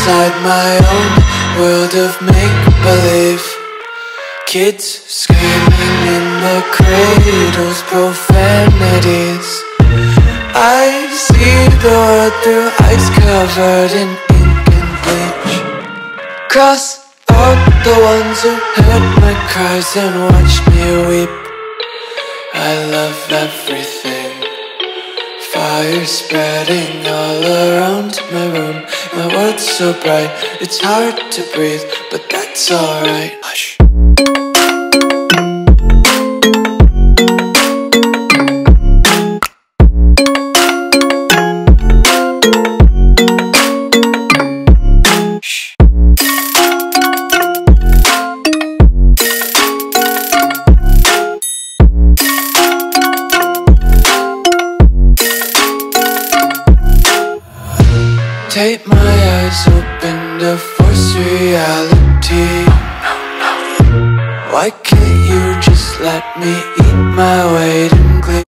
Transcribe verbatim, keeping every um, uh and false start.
inside my own world of make-believe. Kids screaming in the cradles, profanities. I see the world through ice covered in ink and bleach. Cross out the ones who heard my cries and watched me weep. I love everything. Fire spreading all around my room. My world's so bright, it's hard to breathe, but that's alright. Hush. Take my eyes open to force reality. Why can't you just let me eat my weight in